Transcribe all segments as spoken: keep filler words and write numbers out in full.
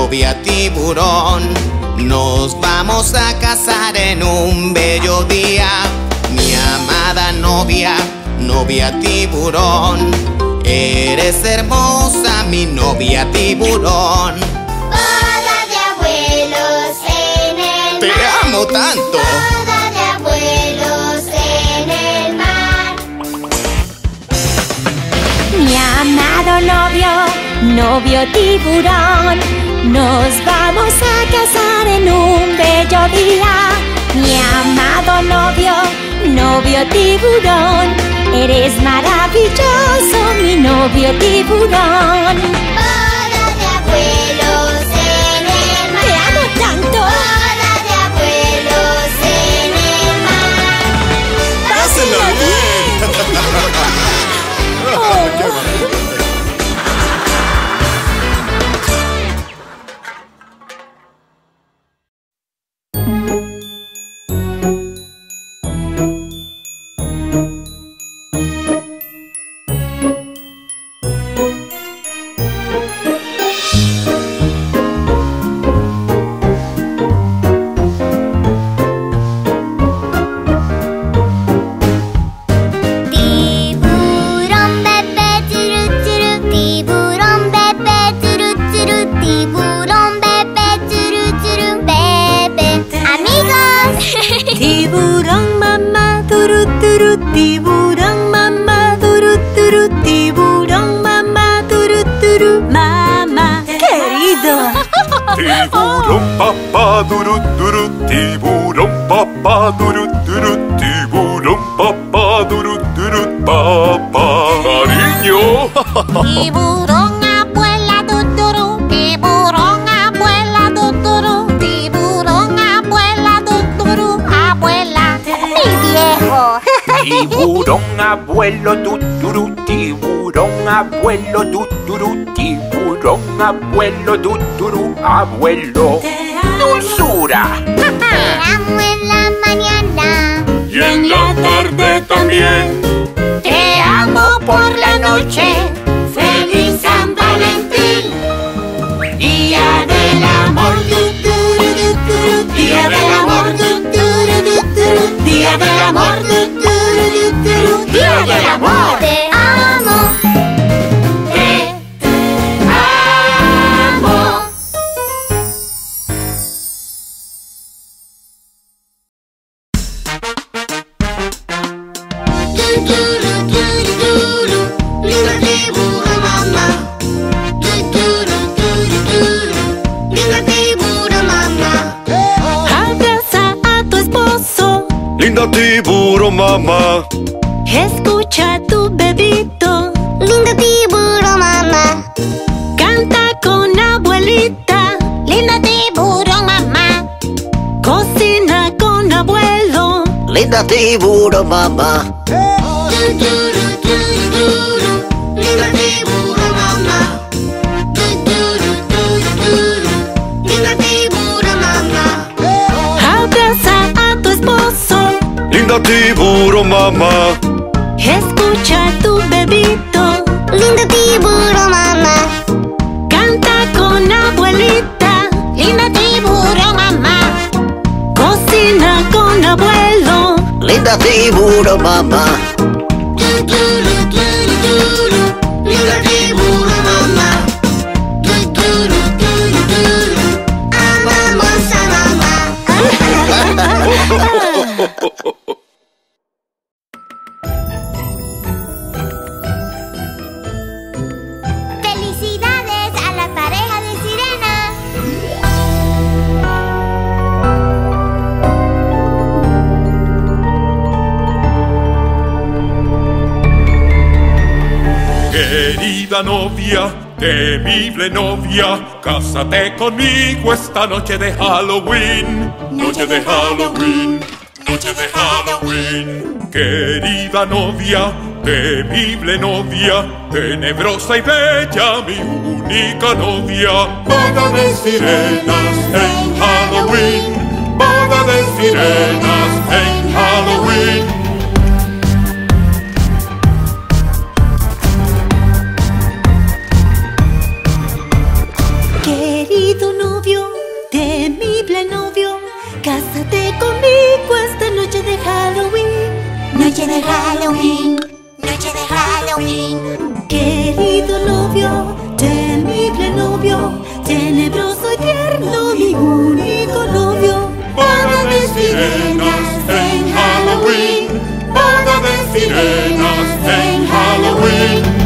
novia tiburón. Nos vamos a casar en un bello día. Mi amada novia, novia tiburón. Eres hermosa, mi novia tiburón. Boda de abuelos en el ¡Te mar. amo tanto! Boda de abuelos en el mar. Mi amado novio, novio tiburón, nos vamos a casar en un bello día. Mi amado novio, novio tiburón, eres maravilloso, mi novio tiburón. Boda de abuelos en el mar. ¡Te amo tanto! Boda de abuelos en el mar. ¡Pásenlo bien! Oh. Tiburón bebé churu churu, tiburón bebé churu churu, tiburón bebé churu churu, bebé. Amigos. Tiburón mamá, turu turu, tiburón mamá, turu turu, tiburón mamá, turu turu, mamá querido. Tiburón papá duru duru, tiburón papá duru duru, tiburón papá duru duru, papá. Cariño. Tiburón abuela tuturu, tiburón abuela tuturu, tiburón abuela tuturu, abuela. Mi viejo. Tiburón abuelo tuturu, tiburón abuelo tuturu, tiburón abuelo tuturu, abuelo. Dulzura. Te amo en la mañana. Y en la tarde también. Te amo por la noche. Feliz San Valentín. Día del amor. Día del amor. Día del amor. Día del amor. Te amo. Te amo. Linda tiburón mamá. Linda tiburón mamá. Abraza a tu esposo, Linda tiburón mamá. escucha a tu bebito, Linda tiburón mamá. canta con abuelita, Linda tiburón mamá. cocina con abuelo. Linda tiburón mamá. Linda tiburón mamá. Linda tiburón mamá. Abraza a tu esposo, Linda tiburón mamá. escucha a tu bebito, Linda tiburón mamá. canta con abuelita, Linda tiburón mamá. cocina con abuelo. Linda tiburón mamá. Linda tiburón mamá. Amamos a mamá. ¡Felicidades a la pareja de sirenas! Querida novia, temible novia, cásate conmigo esta noche de Halloween. Noche de Halloween, noche de Halloween. Querida novia, temible novia, tenebrosa y bella, mi única novia. Boda de sirenas en Halloween, boda de sirenas en Halloween. Querido temible novio, cásate conmigo esta noche de Halloween. Noche de Halloween, noche de Halloween. Querido novio, temible novio, tenebroso y tierno, mi único novio. Boda de sirenas en Halloween, boda de sirenas en Halloween.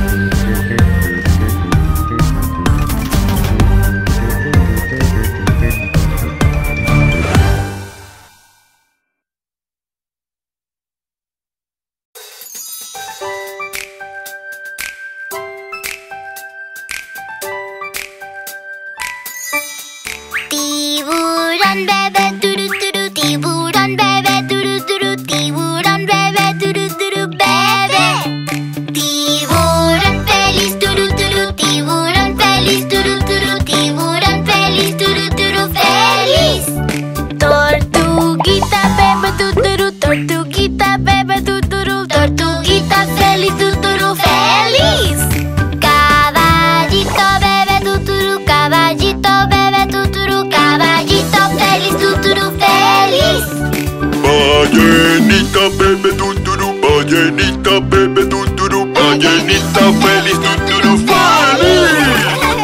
Tiburón bebé, turu turu, tiburón bebé, turu turu, tiburón bebé, turu turu, bebé. Tiburón feliz, turu turu, tiburón feliz, turu turu, tiburón feliz, turu turu, feliz. Tortuguita bebé, tuturu, tortuguita bebé, tuturu, tortuguita feliz, tuturu, feliz. Caballito bebé, tuturu, caballito bebé, tuturu, caballito feliz, tuturu, feliz. Ballenita bebé tuturu, ballenita bebé tuturu, ballenita feliz tuturu, feliz.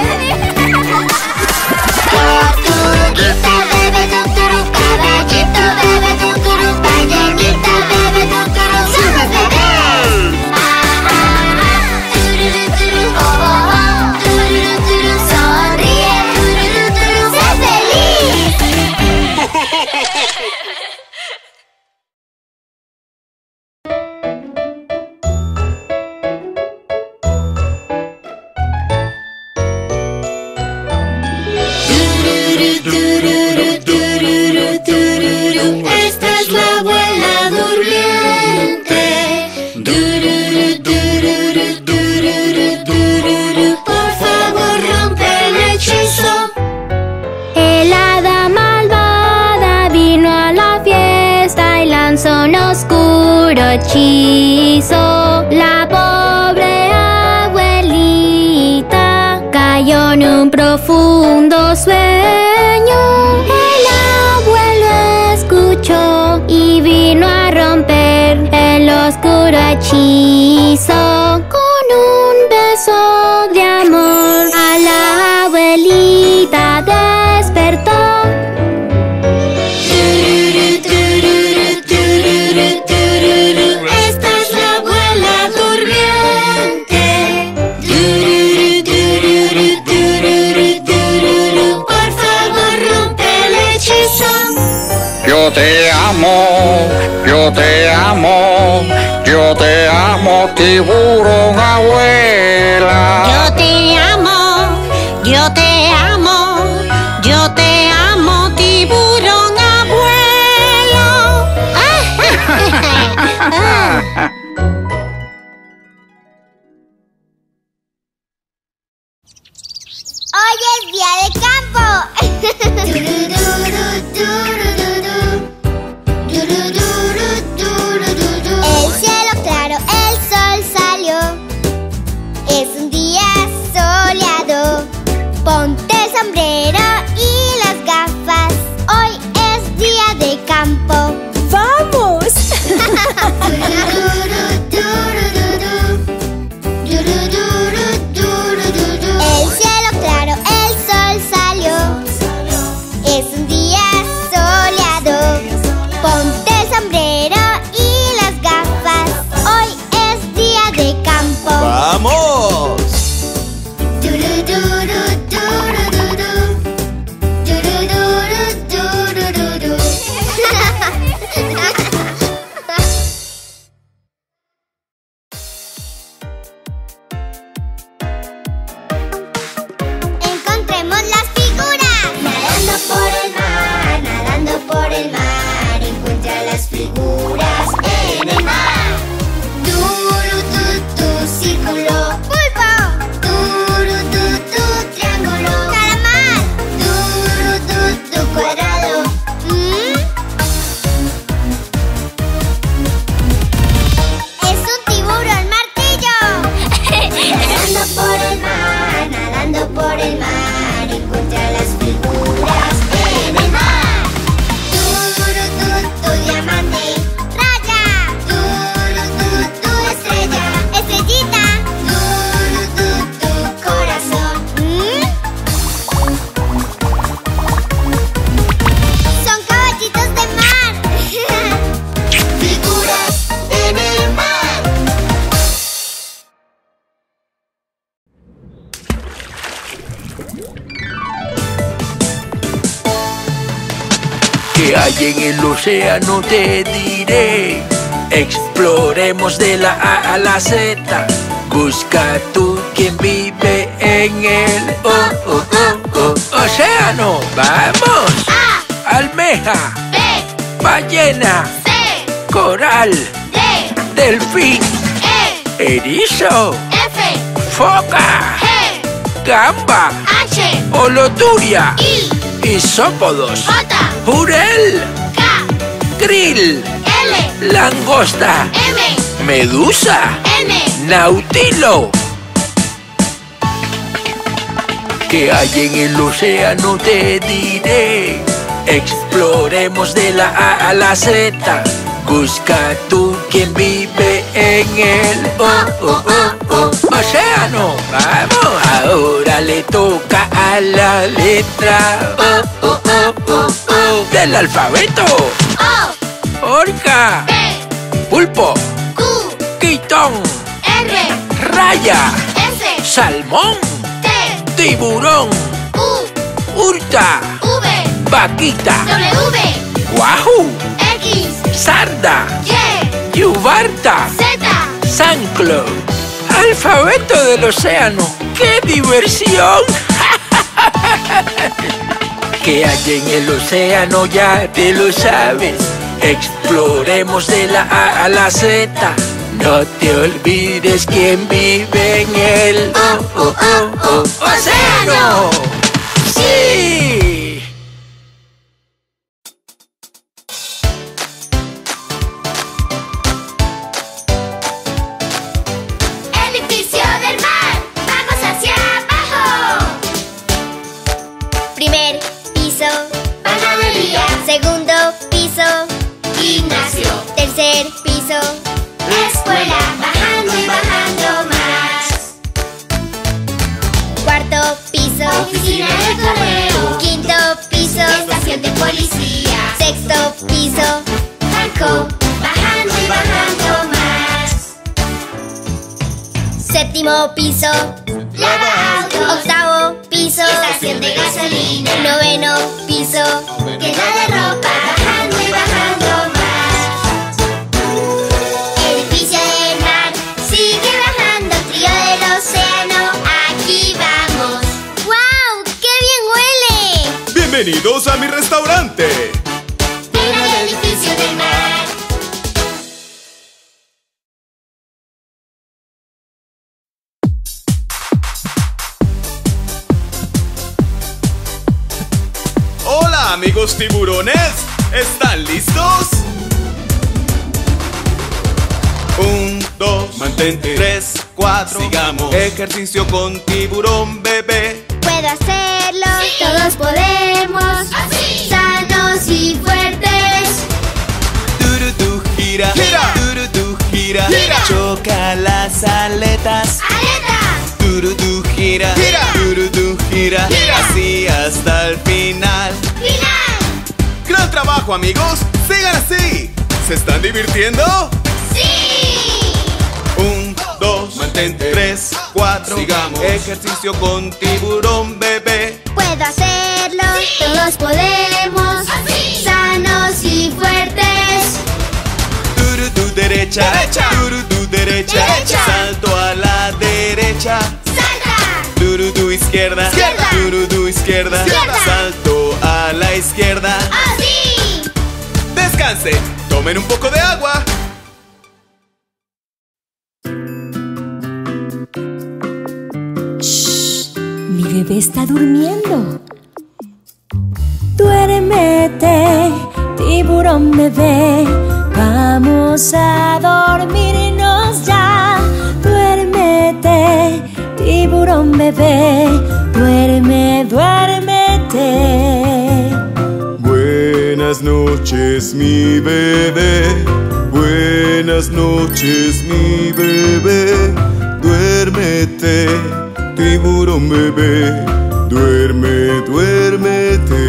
Tortuguita bebé, tuturu, caballito bebé, tuturu, ballenita bebé, tuturu, super feliz. Ah, ah, ah, tururu, turu, oh, oh, oh, tururu, turu, sonríe, tururu, turu, sé feliz. Esta es la abuela durmiente. Dururu, dururu, dururu, dururu. Por favor, rompe el hechizo. El hada malvada vino a la fiesta y lanzó un oscuro hechizo. La pobre abuelita cayó en un profundo sueño. El abuelo escuchó y vino a romper el oscuro hechizo. Con un beso de amor a la abuelita despertó. Tururu, tururu, tururu, tururu. Esta es la abuela durmiente. Tururu, tururu, tururu, tururu. Por favor, rompe el hechizo. Yo te amo, yo te amo, yo te amo, tiburón abuela. Yo te amo, yo te amo, yo te amo, tiburón abuelo. Hoy es día de campo. Turururu, turururu. Turururu, turururu. El cielo claro, el sol salió. ¿Qué hay en el océano? Te diré. Exploremos de la A a la Z. Busca tú quien vive en el oh, oh, oh, oh, océano. ¡Vamos! A, Almeja, B, ballena, C, coral, D, delfín, E, erizo, F, foca, G, gamba, H, oloturia, I, isópodos, J, jurel, K, krill, L, langosta, M, medusa, N, nautilo. ¿Qué hay en el océano? Te diré. Exploremos de la A a la Z. Busca tú quien vive en el oh, oh, oh, oh, océano. ¡Vamos! Ahora le toca a la letra oh, oh, oh, oh, oh, del alfabeto. O, Orca, P, pulpo, Q, quitón, R, raya, S, salmón, T, tiburón, U, hurta, V, vaquita, W, guajú, X, sarda, Y, yubarta, Z, zanclo. Alfabeto del océano. ¡Qué diversión! ¿Qué hay en el océano? Ya te lo sabes. Exploremos de la A a la Z. No te olvides quién vive en el oh, oh, oh, oh, océano. ¡Sí! edificio del mar, vamos hacia abajo. Primer piso, Panadería, segundo piso, gimnasio, tercer piso, escuela, bajando y bajando más. cuarto piso, Oficina de correo, quinto piso, estación de policía, sexto piso, banco, bajando y bajando más. séptimo piso, Lavautos, octavo piso, estación de gasolina, noveno piso, tienda de ropa, bajando y bajando más. edificio del mar, Sigue bajando, trío del océano, aquí vamos. ¡Wow! ¡Qué bien huele! Bienvenidos a mi restaurante. Ven al edificio del mar. Hola amigos tiburones, ¿están listos? Un, dos, mantente. Tres, cuatro, sigamos. Ejercicio con tiburón bebé. Puedo hacerlo, Sí. todos podemos, Así. sanos y fuertes. Turutu gira, Gira. Turutu gira, Gira. choca las aletas. ¡Aleta! Turutu gira, Gira. Turutu gira, Gira. así hasta el final. ¡Final! ¡Gran trabajo amigos! ¡Sigan así! ¿Se están divirtiendo? ¡Sí! Un, dos, mantente. Tres, cuatro, sigamos. Ejercicio con tiburón bebé. Puedo hacerlo, Sí. todos podemos, Así. sanos y fuertes. Turutu derecha, Derecha. Turutu derecha, Derecha. salto a la derecha. ¡Salta! Turutu izquierda, Izquierda. Turutu izquierda, Izquierda. salto a la izquierda. ¡Así! Descansen, tomen un poco de agua. Mi bebé está durmiendo. Duérmete, tiburón bebé. Vamos a dormirnos ya. Duérmete, tiburón bebé. Duerme, duérmete. Buenas noches, mi bebé. Buenas noches, mi bebé. Duérmete, tiburón bebé. Duerme, duérmete.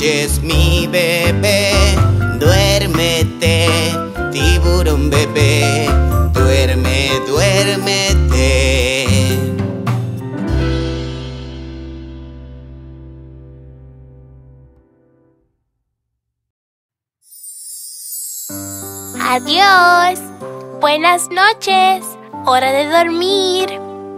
noches, mi bebé. Duérmete, tiburón bebé. Duerme, duérmete. Adiós. Buenas noches. Hora de dormir.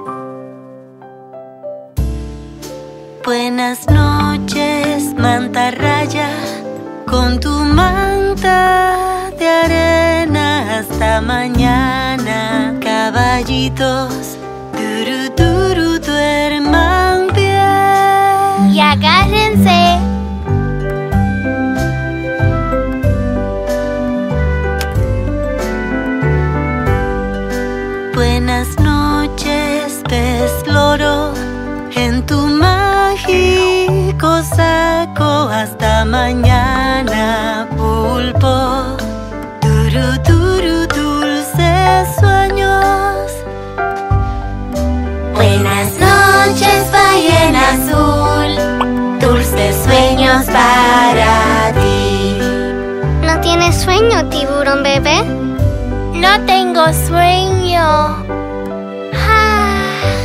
Buenas noches, mantarraya, con tu manta de arena hasta mañana. Caballitos, duru duru, duerman bien. Y agárrense. Buenas noches, pez loro, en tu mágico saco hasta mañana. Pulpo, duru duru, dulces sueños. Buenas noches, ballena azul. Dulces sueños para ti. ¿No tienes sueño, tiburón bebé? No tengo sueño. Ah.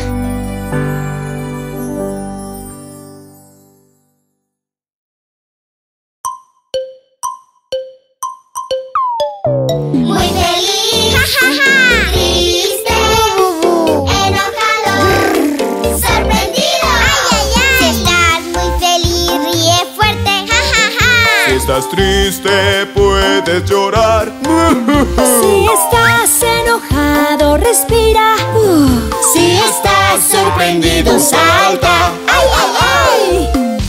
Muy feliz, jajaja, triste, enojado, sorprendido. ¡Ay, ay, ay! Si estás muy feliz, ríe fuerte, jajaja. Si estás triste, puedes llorar. Si estás enojado, respira. Si estás sorprendido, salta. ¡Ay, ay, ay!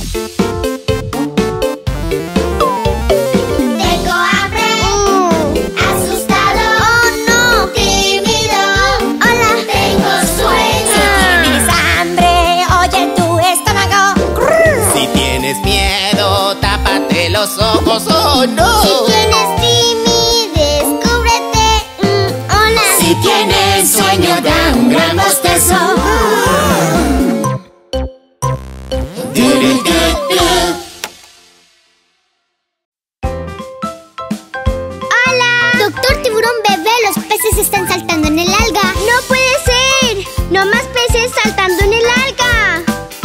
Tengo hambre, asustado, ¡Oh, no! tímido. ¡Hola! Tengo sueño. ¿Tienes hambre? Oye, tu estómago. Si tienes miedo, tápate los ojos. ¡Oh, no! Si tienes timidez, cúbrete. Mm, hola. Si tienes sueño, da un gran bostezo. ¡Hola! Doctor Tiburón Bebé, los peces están saltando en el alga. ¡No puede ser! ¡No más peces saltando en el alga!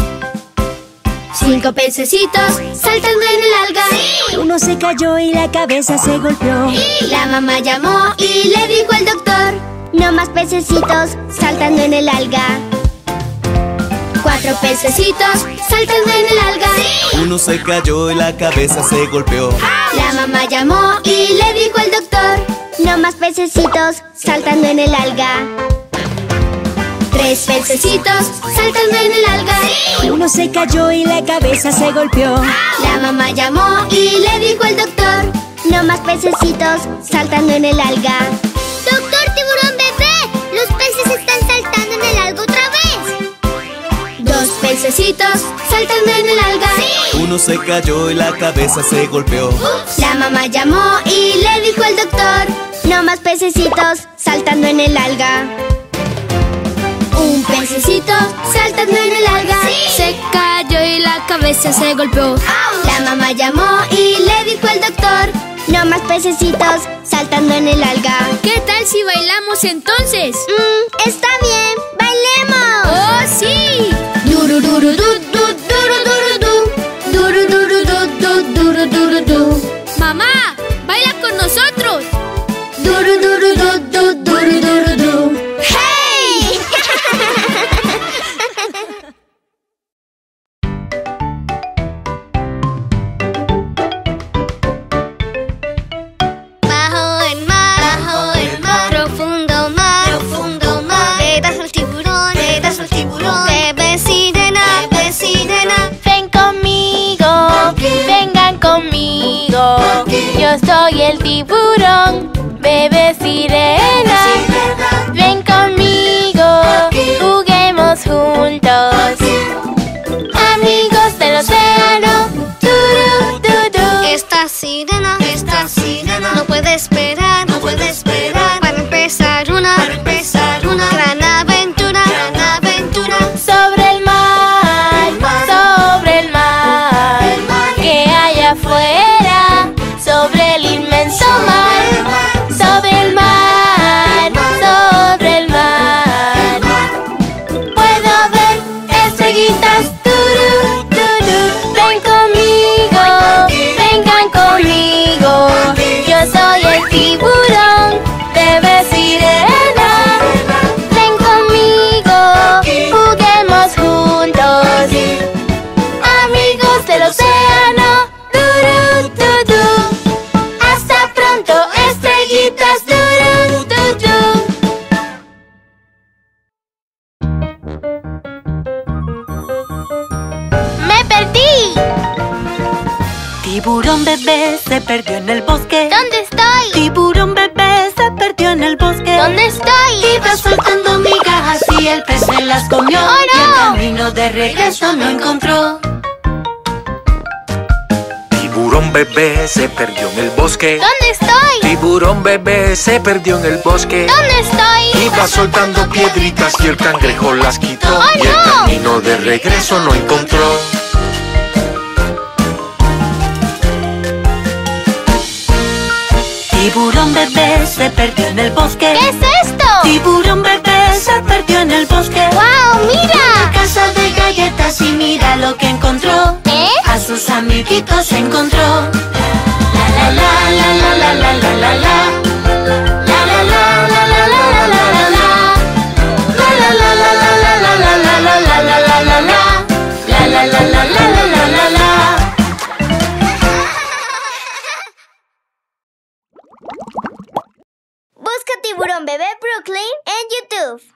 Cinco pececitos saltando en el alga. Uno se cayó y la cabeza se golpeó. La mamá llamó y le dijo al doctor: No más pececitos saltando en el alga. cuatro pececitos saltando en el alga. Uno se cayó y la cabeza se golpeó. La mamá llamó y le dijo al doctor: No más pececitos saltando en el alga. tres pececitos saltando en el alga. Uno se cayó y la cabeza se golpeó. La mamá llamó y le dijo al doctor: No más pececitos saltando en el alga. ¡Doctor Tiburón Bebé! ¡Los peces están saltando en el alga otra vez! dos pececitos saltando en el alga. Uno se cayó y la cabeza se golpeó. La mamá llamó y le dijo al doctor: No más pececitos saltando en el alga. un pececito saltando en el alga. Se cayó y la cabeza se golpeó. La mamá llamó y le dijo al doctor: No más pececitos saltando en el alga. ¿Qué tal si bailamos entonces? Mmm, está bien, bailemos. ¡Oh, sí! Duru duru du du duru duru du duru duru du du duru duru du. Mamá, baila con nosotros. Duru duru du du duru duru du. ¡Hey! Bajo el mar, bajo el mar, profundo mar, profundo mar. Verás al tiburón Tiburón bebé se perdió en el bosque. ¿Dónde estoy? Tiburón bebé se perdió en el bosque. ¿Dónde estoy? Iba soltando migajas y el pez se las comió. ¡Oh, no! Y el camino de regreso no encontró. Tiburón bebé se perdió en el bosque. ¿Dónde estoy? Tiburón bebé se perdió en el bosque. ¿Dónde estoy? Iba soltando piedritas y el cangrejo las quitó. ¡Oh, Y el no! camino de regreso no encontró. Tiburón bebé se perdió en el bosque. ¿Qué es esto? Tiburón bebé se perdió en el bosque. ¡Wow! Una ¡Mira! casa de galletas y mira lo que encontró. ¿Eh? A sus amiguitos encontró. La la la la la la la la la la. La la la la la la la la la la. La la la la la la la la la la la la la la. La la la la la la la la la. Busca Tiburón Bebé Brooklyn en YouTube.